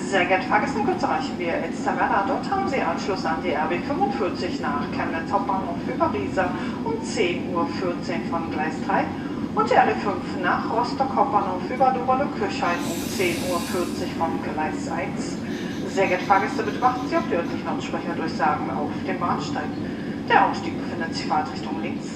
Sehr geehrte Fahrgäste, kurz erreichen wir Elsterwerda. Dort haben Sie Anschluss an die RB 45 nach Chemnitz Hauptbahnhof über Riesa um 10:14 Uhr von Gleis 3 und die RB 5 nach Rostock Hauptbahnhof über Doberle-Kirchhain um 10:40 Uhr von Gleis 1. Sehr geehrte Fahrgäste, bitte beachten Sie auf die örtlichen Lautsprecherdurchsagen auf dem Bahnsteig. Der Ausstieg befindet sich Fahrtrichtung links.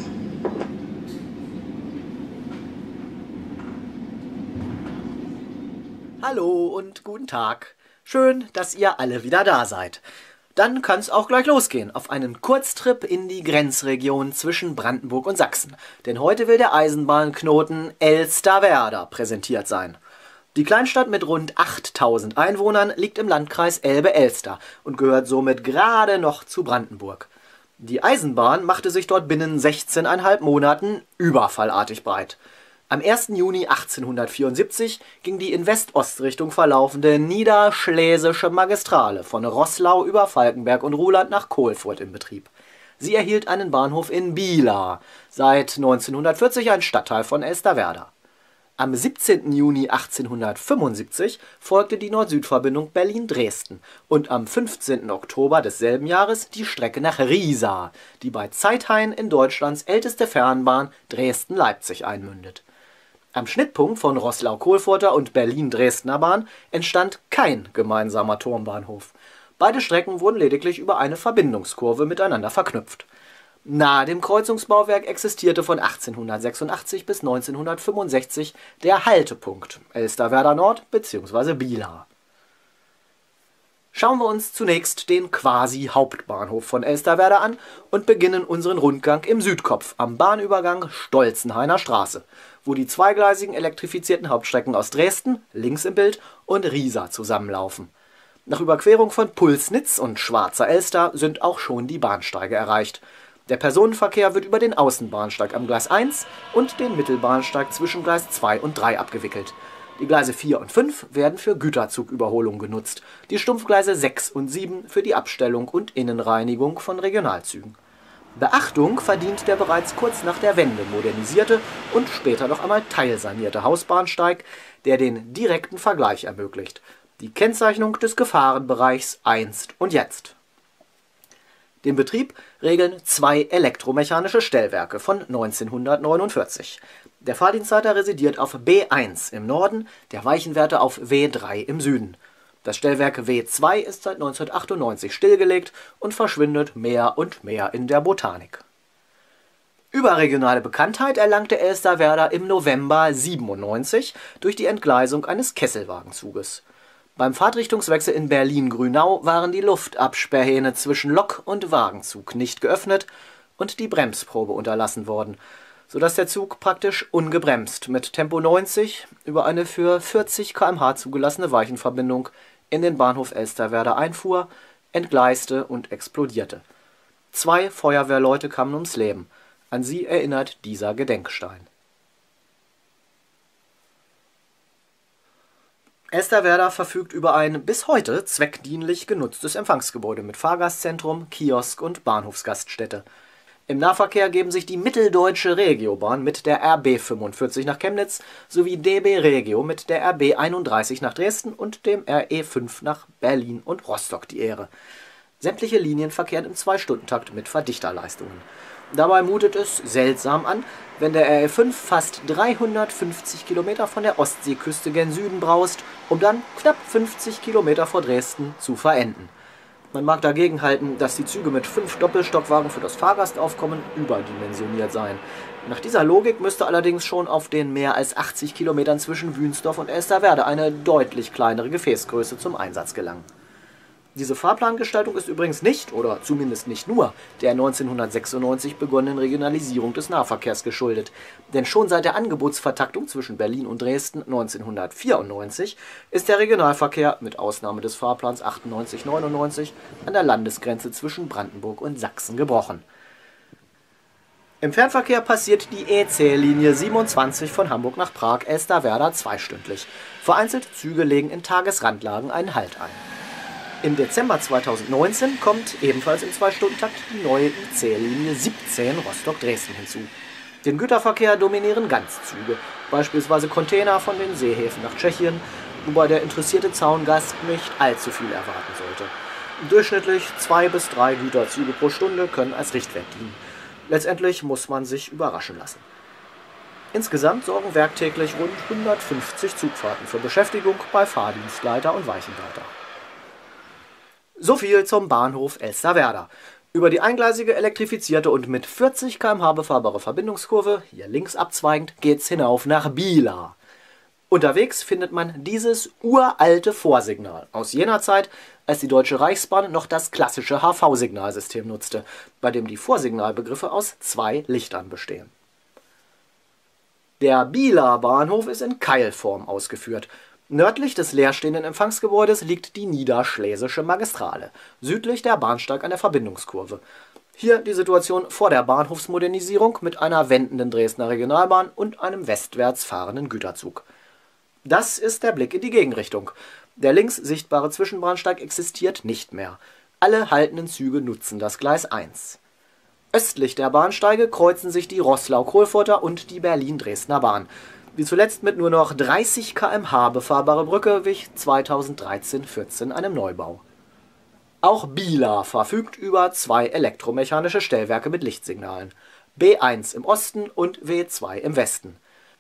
Hallo und guten Tag. Schön, dass ihr alle wieder da seid. Dann kann es auch gleich losgehen auf einen Kurztrip in die Grenzregion zwischen Brandenburg und Sachsen. Denn heute will der Eisenbahnknoten Elsterwerda präsentiert sein. Die Kleinstadt mit rund 8000 Einwohnern liegt im Landkreis Elbe-Elster und gehört somit gerade noch zu Brandenburg. Die Eisenbahn machte sich dort binnen 16,5 Monaten überfallartig breit. Am 1. Juni 1874 ging die in West-Ost-Richtung verlaufende Niederschlesische Magistrale von Roßlau über Falkenberg und Ruhland nach Kohlfurt in Betrieb. Sie erhielt einen Bahnhof in Bielar, seit 1940 ein Stadtteil von Elsterwerda. Am 17. Juni 1875 folgte die Nord-Süd-Verbindung Berlin-Dresden und am 15. Oktober desselben Jahres die Strecke nach Riesa, die bei Zeithain in Deutschlands älteste Fernbahn Dresden-Leipzig einmündet. Am Schnittpunkt von Roßlau-Kohlfurter und Berlin-Dresdner Bahn entstand kein gemeinsamer Turmbahnhof. Beide Strecken wurden lediglich über eine Verbindungskurve miteinander verknüpft. Nahe dem Kreuzungsbauwerk existierte von 1886 bis 1965 der Haltepunkt Elsterwerda Nord bzw. Bielar. Schauen wir uns zunächst den Quasi-Hauptbahnhof von Elsterwerda an und beginnen unseren Rundgang im Südkopf am Bahnübergang Stolzenhainer Straße, wo die zweigleisigen elektrifizierten Hauptstrecken aus Dresden, links im Bild, und Riesa zusammenlaufen. Nach Überquerung von Pulsnitz und Schwarzer Elster sind auch schon die Bahnsteige erreicht. Der Personenverkehr wird über den Außenbahnsteig am Gleis 1 und den Mittelbahnsteig zwischen Gleis 2 und 3 abgewickelt. Die Gleise 4 und 5 werden für Güterzugüberholung genutzt, die Stumpfgleise 6 und 7 für die Abstellung und Innenreinigung von Regionalzügen. Beachtung verdient der bereits kurz nach der Wende modernisierte und später noch einmal teilsanierte Hausbahnsteig, der den direkten Vergleich ermöglicht. Die Kennzeichnung des Gefahrenbereichs einst und jetzt. Den Betrieb regeln 2 elektromechanische Stellwerke von 1949. Der Fahrdienstleiter residiert auf B1 im Norden, der Weichenwärter auf W3 im Süden. Das Stellwerk W2 ist seit 1998 stillgelegt und verschwindet mehr und mehr in der Botanik. Überregionale Bekanntheit erlangte Elsterwerda im November 1997 durch die Entgleisung eines Kesselwagenzuges. Beim Fahrtrichtungswechsel in Berlin-Grünau waren die Luftabsperrhähne zwischen Lok und Wagenzug nicht geöffnet und die Bremsprobe unterlassen worden, sodass der Zug praktisch ungebremst mit Tempo 90 über eine für 40 km/h zugelassene Weichenverbindung in den Bahnhof Elsterwerda einfuhr, entgleiste und explodierte. 2 Feuerwehrleute kamen ums Leben. An sie erinnert dieser Gedenkstein. Elsterwerda verfügt über ein bis heute zweckdienlich genutztes Empfangsgebäude mit Fahrgastzentrum, Kiosk und Bahnhofsgaststätte. Im Nahverkehr geben sich die Mitteldeutsche Regiobahn mit der RB 45 nach Chemnitz sowie DB Regio mit der RB 31 nach Dresden und dem RE 5 nach Berlin und Rostock die Ehre. Sämtliche Linien verkehren im 2-Stunden-Takt mit Verdichterleistungen. Dabei mutet es seltsam an, wenn der RE 5 fast 350 Kilometer von der Ostseeküste gen Süden braust, um dann knapp 50 Kilometer vor Dresden zu verenden. Man mag dagegen halten, dass die Züge mit 5 Doppelstockwagen für das Fahrgastaufkommen überdimensioniert seien. Nach dieser Logik müsste allerdings schon auf den mehr als 80 Kilometern zwischen Wünsdorf und Elsterwerda eine deutlich kleinere Gefäßgröße zum Einsatz gelangen. Diese Fahrplangestaltung ist übrigens nicht, oder zumindest nicht nur, der 1996 begonnenen Regionalisierung des Nahverkehrs geschuldet. Denn schon seit der Angebotsvertaktung zwischen Berlin und Dresden 1994 ist der Regionalverkehr, mit Ausnahme des Fahrplans 98/99, an der Landesgrenze zwischen Brandenburg und Sachsen gebrochen. Im Fernverkehr passiert die EC-Linie 27 von Hamburg nach Prag Elsterwerda zweistündlich. Vereinzelte Züge legen in Tagesrandlagen einen Halt ein. Im Dezember 2019 kommt ebenfalls im 2-Stunden-Takt die neue IC-Linie 17 Rostock-Dresden hinzu. Den Güterverkehr dominieren Ganzzüge, beispielsweise Container von den Seehäfen nach Tschechien wobei der interessierte Zaungast nicht allzu viel erwarten sollte. Durchschnittlich 2 bis 3 Güterzüge pro Stunde können als Richtwert dienen. Letztendlich muss man sich überraschen lassen. Insgesamt sorgen werktäglich rund 150 Zugfahrten für Beschäftigung bei Fahrdienstleiter und Weichenleiter. So viel zum Bahnhof Elsterwerda. Über die eingleisige, elektrifizierte und mit 40 km/h befahrbare Verbindungskurve, hier links abzweigend, geht's hinauf nach Bielar. Unterwegs findet man dieses uralte Vorsignal aus jener Zeit, als die Deutsche Reichsbahn noch das klassische HV-Signalsystem nutzte, bei dem die Vorsignalbegriffe aus 2 Lichtern bestehen. Der Bieler Bahnhof ist in Keilform ausgeführt. Nördlich des leerstehenden Empfangsgebäudes liegt die Niederschlesische Magistrale, südlich der Bahnsteig an der Verbindungskurve. Hier die Situation vor der Bahnhofsmodernisierung mit einer wendenden Dresdner Regionalbahn und einem westwärts fahrenden Güterzug. Das ist der Blick in die Gegenrichtung. Der links sichtbare Zwischenbahnsteig existiert nicht mehr. Alle haltenden Züge nutzen das Gleis 1. Östlich der Bahnsteige kreuzen sich die Roßlau-Kohlfurter und die Berlin-Dresdner Bahn. Die zuletzt mit nur noch 30 km/h befahrbare Brücke wich 2013/14 einem Neubau. Auch Bielar verfügt über 2 elektromechanische Stellwerke mit Lichtsignalen. B1 im Osten und W2 im Westen.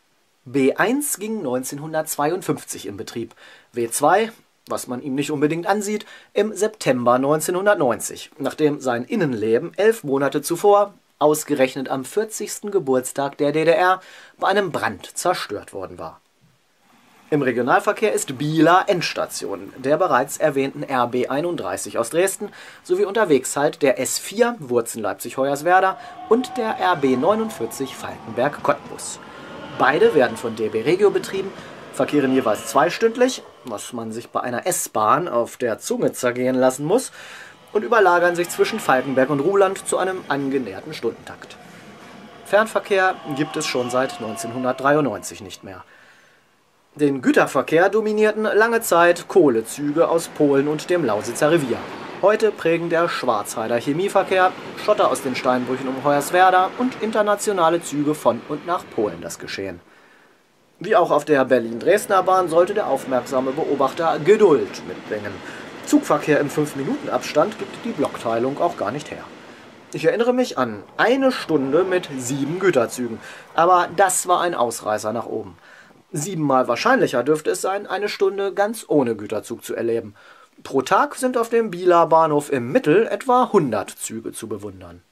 B1 ging 1952 in Betrieb, W2, was man ihm nicht unbedingt ansieht, im September 1990, nachdem sein Innenleben 11 Monate zuvor, ausgerechnet am 40. Geburtstag der DDR, bei einem Brand zerstört worden war. Im Regionalverkehr ist Bielar Endstation der bereits erwähnten RB 31 aus Dresden sowie unterwegs halt der S4 Wurzen Leipzig-Hoyerswerda und der RB 49 Falkenberg-Cottbus. Beide werden von DB Regio betrieben, verkehren jeweils zweistündlich, was man sich bei einer S-Bahn auf der Zunge zergehen lassen muss, und überlagern sich zwischen Falkenberg und Ruhland zu einem angenäherten Stundentakt. Fernverkehr gibt es schon seit 1993 nicht mehr. Den Güterverkehr dominierten lange Zeit Kohlezüge aus Polen und dem Lausitzer Revier. Heute prägen der Schwarzheider Chemieverkehr, Schotter aus den Steinbrüchen um Hoyerswerda und internationale Züge von und nach Polen das Geschehen. Wie auch auf der Berlin-Dresdner Bahn sollte der aufmerksame Beobachter Geduld mitbringen. Zugverkehr im 5-Minuten-Abstand gibt die Blockteilung auch gar nicht her. Ich erinnere mich an eine Stunde mit 7 Güterzügen, aber das war ein Ausreißer nach oben. 7-mal wahrscheinlicher dürfte es sein, eine Stunde ganz ohne Güterzug zu erleben. Pro Tag sind auf dem Bieler Bahnhof im Mittel etwa 100 Züge zu bewundern.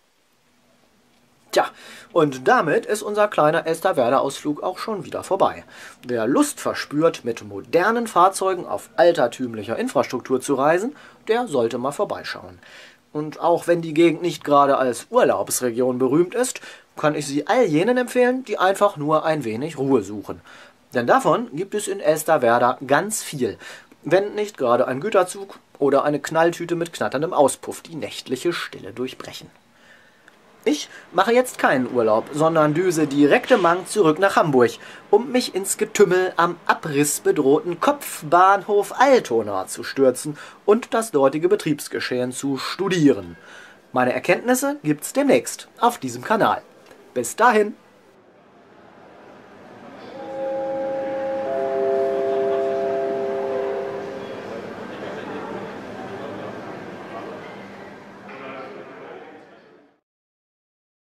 Tja, und damit ist unser kleiner Elsterwerda-Ausflug auch schon wieder vorbei. Wer Lust verspürt, mit modernen Fahrzeugen auf altertümlicher Infrastruktur zu reisen, der sollte mal vorbeischauen. Und auch wenn die Gegend nicht gerade als Urlaubsregion berühmt ist, kann ich sie all jenen empfehlen, die einfach nur ein wenig Ruhe suchen. Denn davon gibt es in Elsterwerda ganz viel, wenn nicht gerade ein Güterzug oder eine Knalltüte mit knatterndem Auspuff die nächtliche Stille durchbrechen. Ich mache jetzt keinen Urlaub, sondern düse direkt im Mang zurück nach Hamburg, um mich ins Getümmel am abrissbedrohten Kopfbahnhof Altona zu stürzen und das dortige Betriebsgeschehen zu studieren. Meine Erkenntnisse gibt's demnächst auf diesem Kanal. Bis dahin!